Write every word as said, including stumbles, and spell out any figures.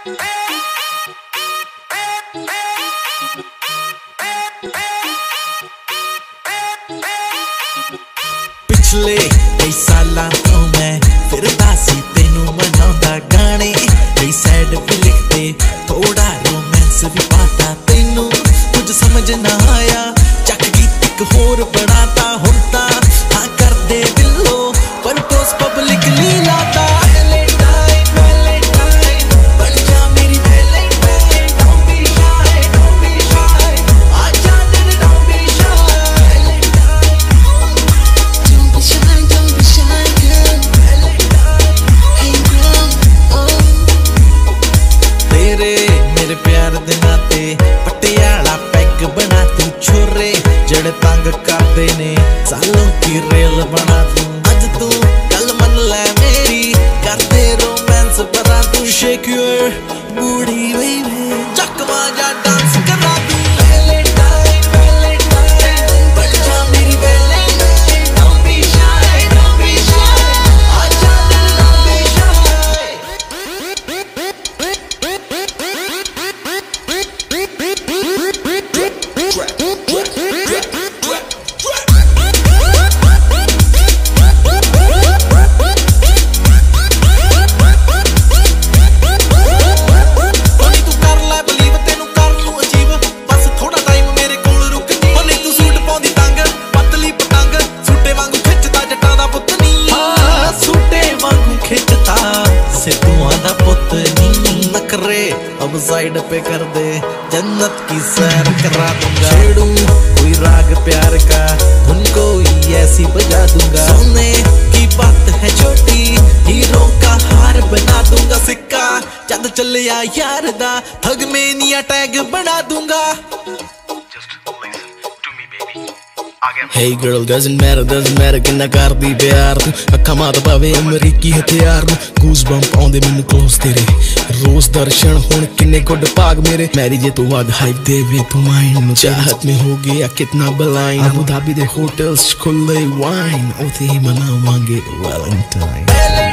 पिछले कई सालां तो मैं फिरदा सी तेनू मनाउंदा गाने, कई सैड भी लिखते थोड़ा रोमांस भी पाता, तेनू कुछ समझ ना आया चक गीत एक होर बनाता, हुंदा हाँ कर दे दिलो पर पोस्ट पब्लिकली लाता। मेरे प्यार दे नाते पटियाला पैग बना तू, छोरे जड़े तंग करते ने सालों की रेल बना तू, अज तू कल मन ले मेरी करते रोमांस बना तू, शेक योर बूटी बेबी चकवा जा डांस करा तू। अब साइड पे कर दे जन्नत की सैर करा दूंगा, छेड़ूं कोई राग प्यार का धुन कोई ऐसी बजा दूंगा, सोने की बात है छोटी हीरो का हार बना दूंगा, सिक्का चंद चलिया यार दा ठग में निया टैग बना दूंगा। Hey girl, doesn't matter, doesn't matter किन्ना कर दी प्यार तू, अखा मात पावे अमरीकी हथियार नू, goosebump आउंदे मैनू close तेरे रोज दर्शन हुण किन्ने गुड भाग मेरे, मैरी जे तू वग हाइप देवे तू माइंड नू, चाहत में हो गया कितना बलाइन, अबू धाबी दे होटल्स खुले वाइन, उते ही मनावांगे वैलेंटाइन।